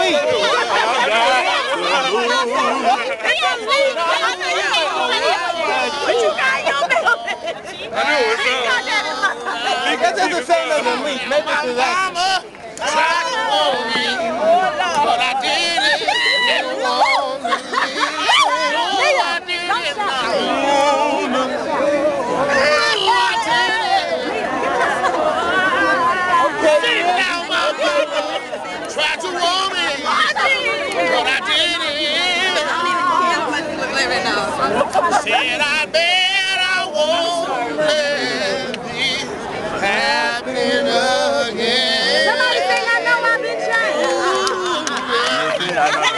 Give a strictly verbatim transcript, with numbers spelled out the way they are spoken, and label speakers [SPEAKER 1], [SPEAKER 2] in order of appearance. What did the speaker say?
[SPEAKER 1] weak.
[SPEAKER 2] What you got in your belly?
[SPEAKER 3] I knew it was
[SPEAKER 1] That doesn't sound like a leak. Maybe it's his accent.
[SPEAKER 3] tried to warn me, but I didn't want to leave. Oh, I didn't know. Sit down, my brother. Tried to warn me, but I didn't. Said I bet I won't let me happen again.
[SPEAKER 2] Somebody sing I Know My Big Shine.